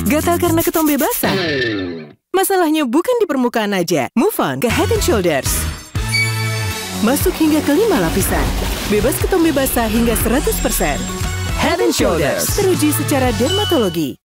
Gatal karena ketombe basah? Masalahnya bukan di permukaan aja. Move on ke Head & Shoulders. Masuk hingga ke 5 lapisan. Bebas ketombe basah hingga 100%. Head & Shoulders teruji secara dermatologi.